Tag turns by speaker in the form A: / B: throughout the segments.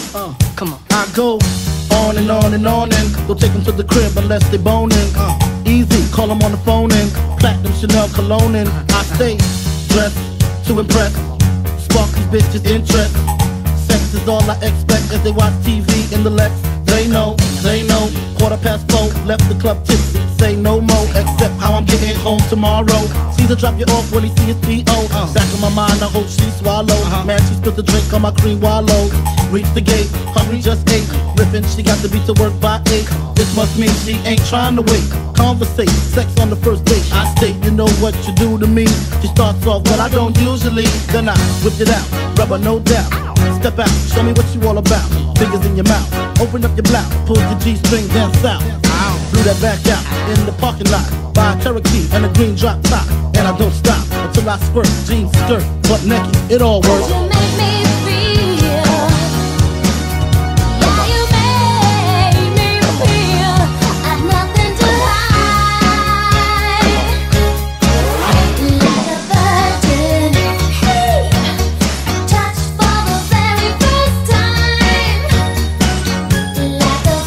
A: Come on.
B: I go on and on and on and don't take them to the crib unless they boning. Easy, call them on the phone and platinum Chanel cologne and I stay dressed to impress, spark these bitches' interest. Sex is all I expect as they watch TV in the Lex. They know, 4:15, left the club tipsy. Say no more, except how I'm getting home tomorrow. Caesar drop you off when he see his P.O. Back in my mind, I hope she swallow. Man, she spilled the drink on my cream wallow. Reach the gate, hungry just ate. Riffin', she got to be to work by 8. This must mean she ain't trying to wait. Conversate, sex on the first date. I state, you know what you do to me. She starts off, but I don't usually. Then I whip it out, rubber no doubt. Step out, show me what you all about. Fingers in your mouth, open up your blouse, pull your G-string down south. Blew that back out in the parking lot. Buy a Cherokee and a green drop top. And I don't stop until I squirt. Jeans, skirt, butt naked, it all works.
C: You make me feel, yeah, you make me feel I've nothing to hide. Like a virgin, hey, touched for the very first time. Like a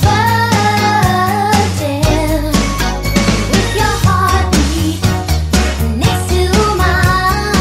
C: virgin, with your heartbeat next to mine.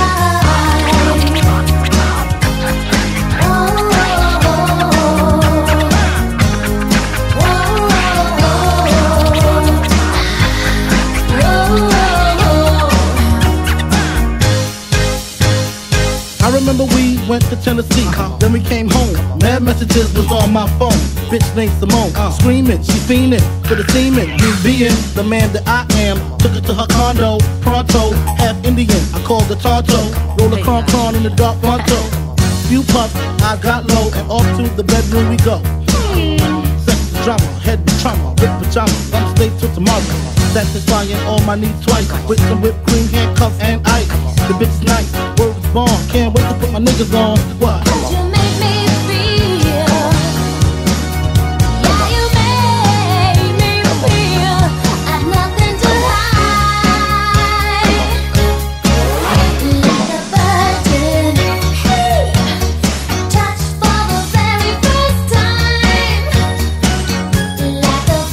B: I remember we went to Tennessee, then we came home. Mad messages was on my phone. Bitch named Simone, screaming, she fiending for the semen. Me being the man that I am, took her to her condo, pronto, half Indian. I called the Tonto, roll a con in the dark Pronto. Few puffs, I got low, and off to the bedroom we go. Sex is drama, head be trauma, rip pajama, I'm stay till tomorrow. Satisfying all my needs twice, with some whipped cream, handcuffs, and ice. The bitch is nice, word is born, can't wait to put my niggas on. What?
C: You make me feel, yeah, you make me feel I've nothing to hide. Like a virgin, hey, touched for the very first time. Like a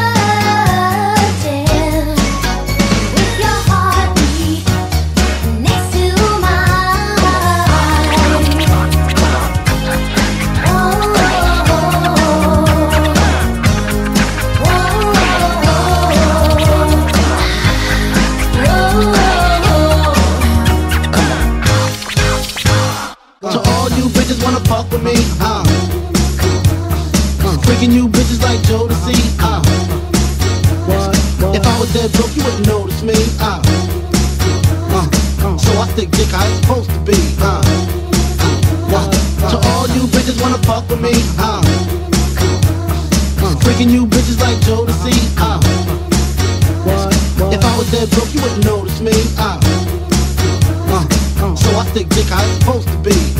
C: virgin, with your heartbeat next to mine.
B: To all you bitches wanna fuck with me, freaking you bitches like Jodeci, if I was dead broke, you wouldn't notice me, so I stick dick how it's supposed to be, To all you bitches wanna fuck with me, freaking you bitches like Jodeci, if I was dead broke, you wouldn't notice me, so I stick dick how it's supposed to be.